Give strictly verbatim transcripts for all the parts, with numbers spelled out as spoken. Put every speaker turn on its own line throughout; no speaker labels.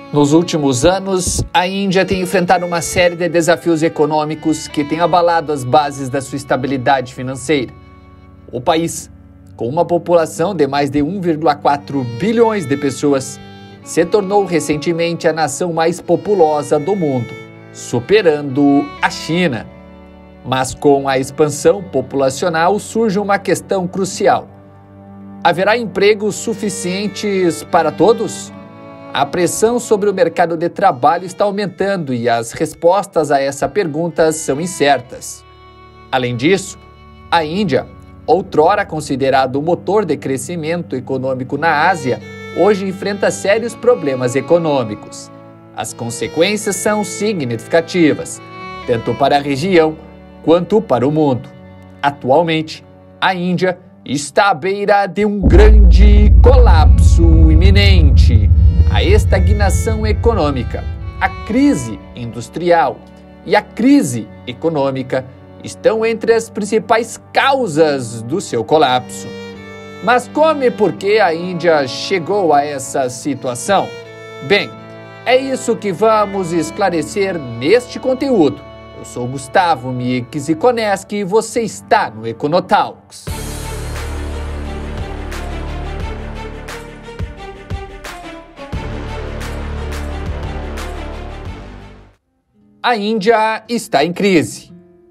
Nos últimos anos, a Índia tem enfrentado uma série de desafios econômicos que têm abalado as bases da sua estabilidade financeira. O país, com uma população de mais de um vírgula quatro bilhões de pessoas, se tornou recentemente a nação mais populosa do mundo, superando a China. Mas com a expansão populacional surge uma questão crucial. Haverá empregos suficientes para todos? A pressão sobre o mercado de trabalho está aumentando e as respostas a essa pergunta são incertas. Além disso, a Índia, outrora considerado o motor de crescimento econômico na Ásia, hoje enfrenta sérios problemas econômicos. As consequências são significativas, tanto para a região quanto para o mundo. Atualmente, a Índia está à beira de um grande colapso iminente. A estagnação econômica, a crise industrial e a crise econômica estão entre as principais causas do seu colapso. Mas como e por que a Índia chegou a essa situação? Bem, é isso que vamos esclarecer neste conteúdo. Eu sou Gustavo Mieczikoneski e você está no Econotalks. A Índia está em crise.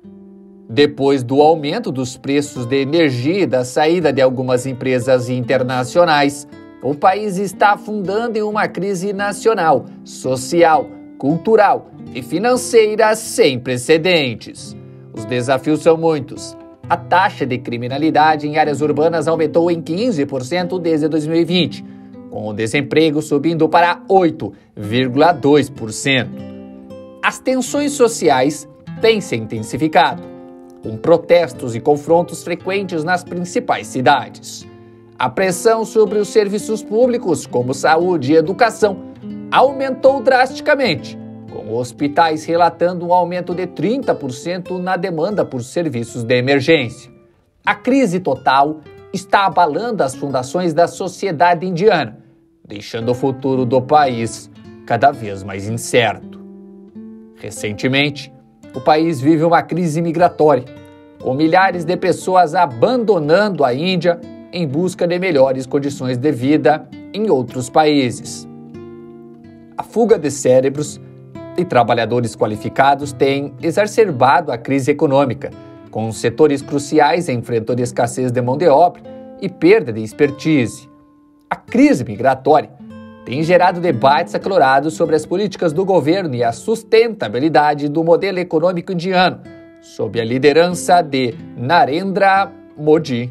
Depois do aumento dos preços de energia e da saída de algumas empresas internacionais, o país está afundando em uma crise nacional, social, cultural e financeira sem precedentes. Os desafios são muitos. A taxa de criminalidade em áreas urbanas aumentou em quinze por cento desde dois mil e vinte, com o desemprego subindo para oito vírgula dois por cento. As tensões sociais têm se intensificado, com protestos e confrontos frequentes nas principais cidades. A pressão sobre os serviços públicos, como saúde e educação, aumentou drasticamente, com hospitais relatando um aumento de trinta por cento na demanda por serviços de emergência. A crise total está abalando as fundações da sociedade indiana, deixando o futuro do país cada vez mais incerto. Recentemente, o país vive uma crise migratória, com milhares de pessoas abandonando a Índia em busca de melhores condições de vida em outros países. A fuga de cérebros e trabalhadores qualificados tem exacerbado a crise econômica, com setores cruciais enfrentando escassez de mão de obra e perda de expertise. A crise migratória tem gerado debates acalorados sobre as políticas do governo e a sustentabilidade do modelo econômico indiano, sob a liderança de Narendra Modi.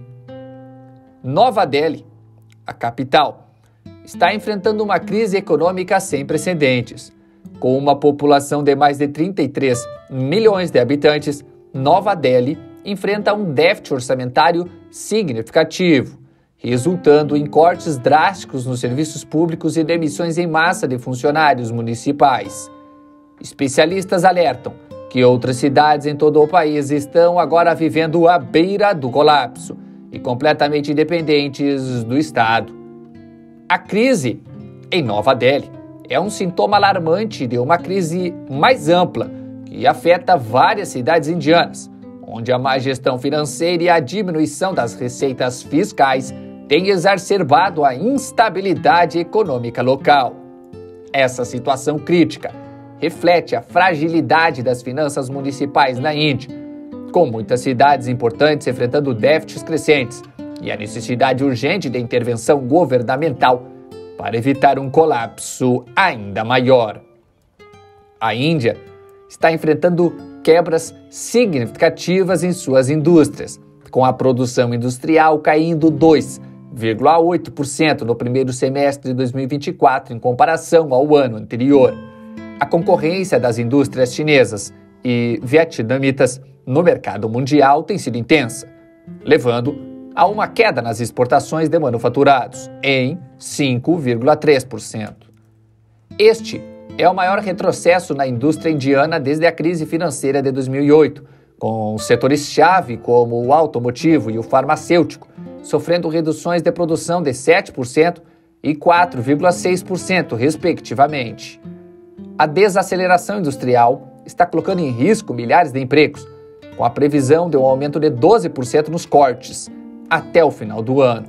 Nova Delhi, a capital, está enfrentando uma crise econômica sem precedentes. Com uma população de mais de trinta e três milhões de habitantes, Nova Delhi enfrenta um déficit orçamentário significativo, resultando em cortes drásticos nos serviços públicos e demissões em massa de funcionários municipais. Especialistas alertam que outras cidades em todo o país estão agora vivendo à beira do colapso e completamente dependentes do Estado. A crise em Nova Delhi é um sintoma alarmante de uma crise mais ampla que afeta várias cidades indianas, onde a má gestão financeira e a diminuição das receitas fiscais têm exacerbado a instabilidade econômica local. Essa situação crítica reflete a fragilidade das finanças municipais na Índia, com muitas cidades importantes enfrentando déficits crescentes e a necessidade urgente de intervenção governamental para evitar um colapso ainda maior. A Índia está enfrentando quebras significativas em suas indústrias, com a produção industrial caindo dois vírgula oito por cento no primeiro semestre de dois mil e vinte e quatro em comparação ao ano anterior. A concorrência das indústrias chinesas e vietnamitas no mercado mundial tem sido intensa, levando a uma queda nas exportações de manufaturados, em cinco vírgula três por cento. Este é o maior retrocesso na indústria indiana desde a crise financeira de dois mil e oito, com setores-chave como o automotivo e o farmacêutico sofrendo reduções de produção de sete por cento e quatro vírgula seis por cento, respectivamente. A desaceleração industrial está colocando em risco milhares de empregos, com a previsão de um aumento de doze por cento nos cortes até o final do ano.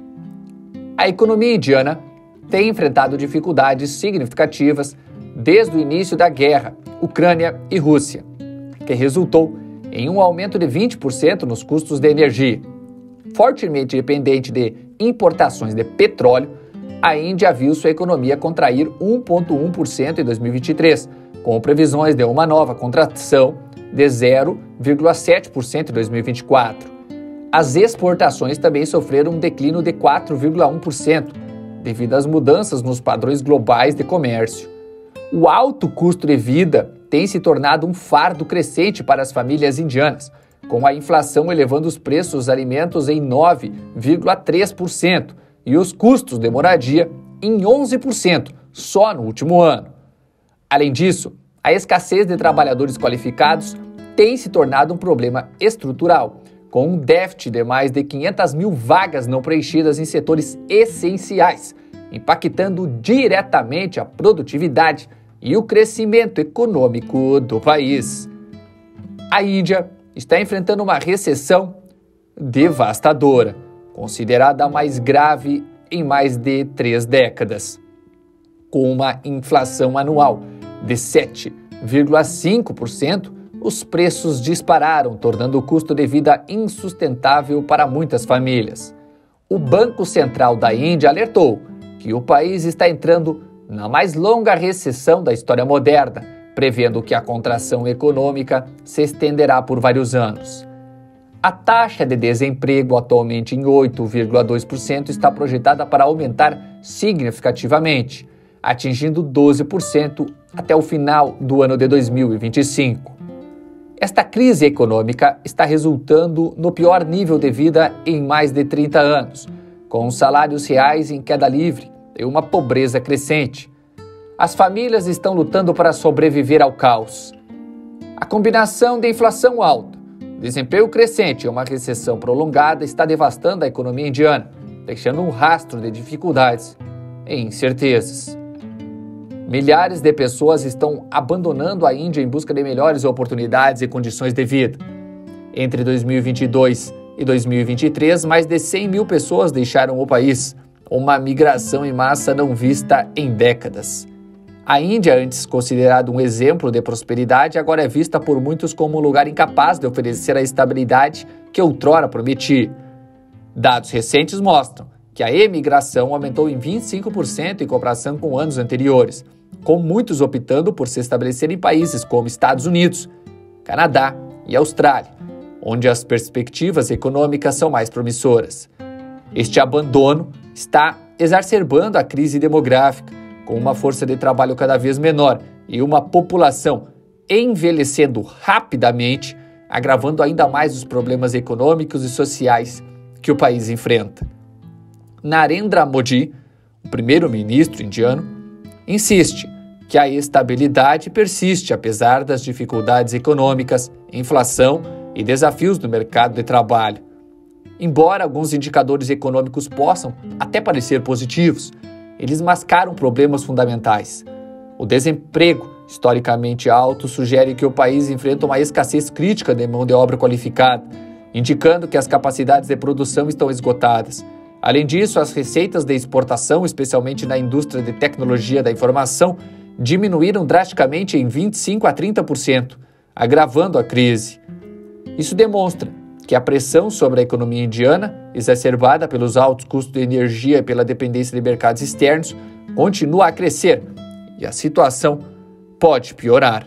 A economia indiana tem enfrentado dificuldades significativas desde o início da guerra Ucrânia e Rússia, que resultou em um aumento de vinte por cento nos custos de energia. Fortemente dependente de importações de petróleo, a Índia viu sua economia contrair um vírgula um por cento em dois mil e vinte e três, com previsões de uma nova contração de zero vírgula sete por cento em dois mil e vinte e quatro. As exportações também sofreram um declínio de quatro vírgula um por cento, devido às mudanças nos padrões globais de comércio. O alto custo de vida tem se tornado um fardo crescente para as famílias indianas, com a inflação elevando os preços dos alimentos em nove vírgula três por cento e os custos de moradia em onze por cento só no último ano. Além disso, a escassez de trabalhadores qualificados tem se tornado um problema estrutural, com um déficit de mais de quinhentas mil vagas não preenchidas em setores essenciais, impactando diretamente a produtividade e o crescimento econômico do país. A Índia está enfrentando uma recessão devastadora, considerada a mais grave em mais de três décadas, com uma inflação anual de sete vírgula cinco por cento. Os preços dispararam, tornando o custo de vida insustentável para muitas famílias. O Banco Central da Índia alertou que o país está entrando na mais longa recessão da história moderna, prevendo que a contração econômica se estenderá por vários anos. A taxa de desemprego, atualmente em oito vírgula dois por cento, está projetada para aumentar significativamente, atingindo doze por cento até o final do ano de dois mil e vinte e cinco. Esta crise econômica está resultando no pior nível de vida em mais de trinta anos, com salários reais em queda livre e uma pobreza crescente. As famílias estão lutando para sobreviver ao caos. A combinação de inflação alta, desemprego crescente e uma recessão prolongada está devastando a economia indiana, deixando um rastro de dificuldades e incertezas. Milhares de pessoas estão abandonando a Índia em busca de melhores oportunidades e condições de vida. Entre dois mil e vinte e dois e dois mil e vinte e três, mais de cem mil pessoas deixaram o país, uma migração em massa não vista em décadas. A Índia, antes considerada um exemplo de prosperidade, agora é vista por muitos como um lugar incapaz de oferecer a estabilidade que outrora prometia. Dados recentes mostram que a emigração aumentou em vinte e cinco por cento em comparação com anos anteriores, com muitos optando por se estabelecer em países como Estados Unidos, Canadá e Austrália, onde as perspectivas econômicas são mais promissoras. Este abandono está exacerbando a crise demográfica, com uma força de trabalho cada vez menor e uma população envelhecendo rapidamente, agravando ainda mais os problemas econômicos e sociais que o país enfrenta. Narendra Modi, o primeiro-ministro indiano, insiste que a estabilidade persiste apesar das dificuldades econômicas, inflação e desafios do mercado de trabalho. Embora alguns indicadores econômicos possam até parecer positivos, eles mascaram problemas fundamentais. O desemprego, historicamente alto, sugere que o país enfrenta uma escassez crítica de mão de obra qualificada, indicando que as capacidades de produção estão esgotadas. Além disso, as receitas de exportação, especialmente na indústria de tecnologia da informação, diminuíram drasticamente em vinte e cinco a trinta por cento, agravando a crise. Isso demonstra que a pressão sobre a economia indiana, exacerbada pelos altos custos de energia e pela dependência de mercados externos, continua a crescer e a situação pode piorar.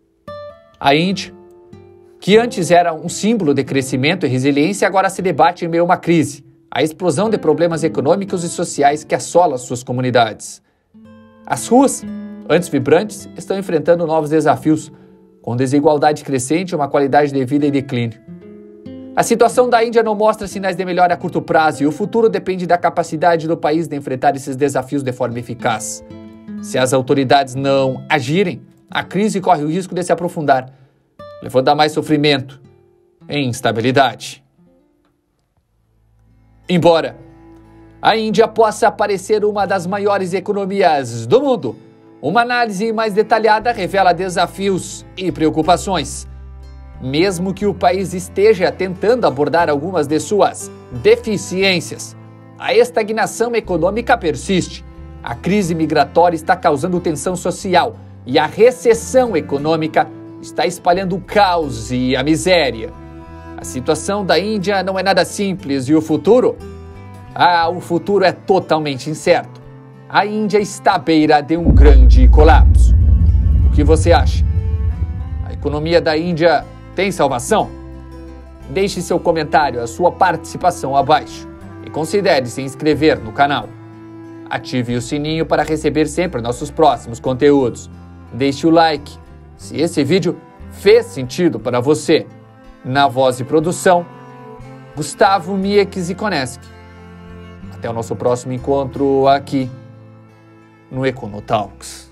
A Índia, que antes era um símbolo de crescimento e resiliência, agora se debate em meio a uma crise, a explosão de problemas econômicos e sociais que assola suas comunidades. As ruas, antes vibrantes, estão enfrentando novos desafios, com desigualdade crescente e uma qualidade de vida em declínio. A situação da Índia não mostra sinais de melhora a curto prazo e o futuro depende da capacidade do país de enfrentar esses desafios de forma eficaz. Se as autoridades não agirem, a crise corre o risco de se aprofundar, levando a mais sofrimento e instabilidade. Embora a Índia possa parecer uma das maiores economias do mundo. Uma análise mais detalhada revela desafios e preocupações. Mesmo que o país esteja tentando abordar algumas de suas deficiências, a estagnação econômica persiste, a crise migratória está causando tensão social e a recessão econômica está espalhando o caos e a miséria. A situação da Índia não é nada simples e o futuro? Ah, o futuro é totalmente incerto. A Índia está à beira de um grande colapso. O que você acha? A economia da Índia tem salvação? Deixe seu comentário, a sua participação abaixo e considere se inscrever no canal. Ative o sininho para receber sempre nossos próximos conteúdos. Deixe o like se esse vídeo fez sentido para você. Na voz e produção, Gustavo Mieck Zikoneski. Até o nosso próximo encontro aqui no Econotalks.